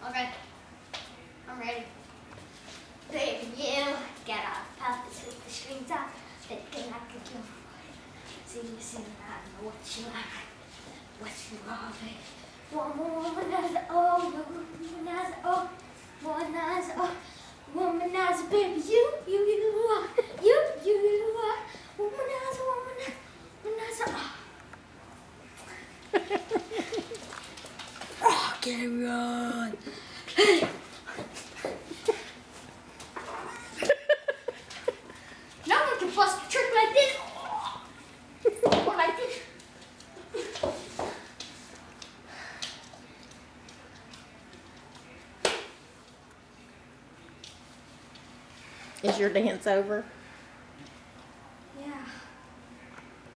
Okay. I'm ready. Baby, you get off puppets with the strings off. Thinking I could do see you sing, I know what you like. What you want, baby. Womanizer, oh, womanizer, oh, womanizer, oh, womanizer, baby, you are, you are, womanizer, womanizer, oh. Oh, carry on. Hey. Now I can bust a trick like this. Or like this. Is your dance over?